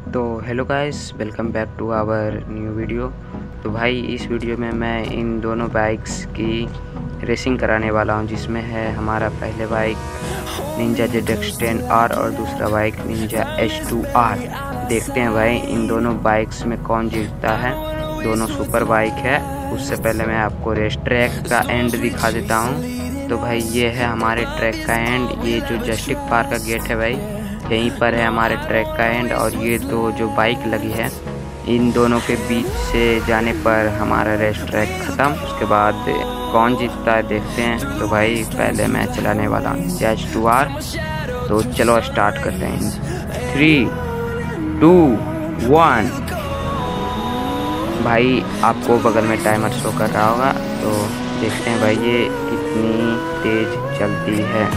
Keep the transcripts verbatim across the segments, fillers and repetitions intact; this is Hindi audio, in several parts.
तो hello guys, welcome back to our new video. तो भाई इस वीडियो में मैं इन दोनों बाइक्स की रेसिंग कराने वाला हूं, जिसमें है हमारा पहले bike Ninja Z X ten R और दूसरा bike Ninja H two R. देखते हैं भाई इन दोनों बाइक्स में कौन जीतता है। दोनों सुपर बाइक है। उससे पहले मैं आपको रेस ट्रैक का एंड दिखा देता हूँ। तो भाई ये है हमारे ट्रैक का एंड। ये जो जस्टिक पार्क का गेट है भाई, यहीं पर है हमारे ट्रैक का एंड। और ये दो जो बाइक लगी है, इन दोनों के बीच से जाने पर हमारा रेस ट्रैक ख़त्म। उसके बाद कौन जीतता है देखते हैं। तो भाई पहले मैं चलाने वाला हूँ एच टू आर। तो चलो स्टार्ट करते हैं। Three two one. भाई आपको बगल में टाइमर शो कर रहा होगा, तो देखते हैं भाई ये कितनी तेज़ चलती है।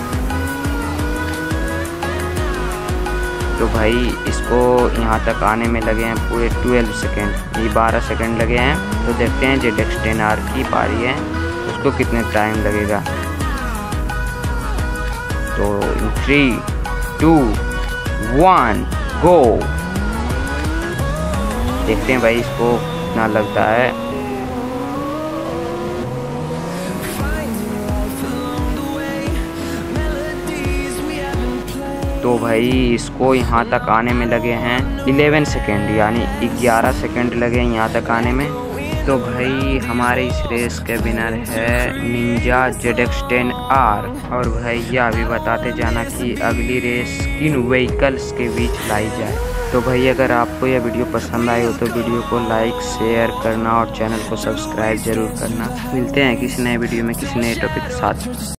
तो भाई इसको यहाँ तक आने में लगे हैं पूरे ट्वेल्व सेकेंड, ये बारह सेकेंड लगे हैं। तो देखते हैं जेड एक्स टेन आर की पारी है, उसको कितने टाइम लगेगा। तो थ्री टू वन गो। देखते हैं भाई इसको कितना लगता है। तो भाई इसको यहाँ तक आने में लगे हैं ग्यारह सेकेंड, यानी ग्यारह सेकेंड लगे यहाँ तक आने में। तो भाई हमारे इस रेस के विनर है Ninja Z X ten R. और भैया अभी बताते जाना कि अगली रेस किन व्हीकल्स के बीच लाई जाए। तो भाई अगर आपको यह वीडियो पसंद आई हो तो वीडियो को लाइक शेयर करना और चैनल को सब्सक्राइब जरूर करना। मिलते हैं किसी नए वीडियो में किसी नए टॉपिक के साथ।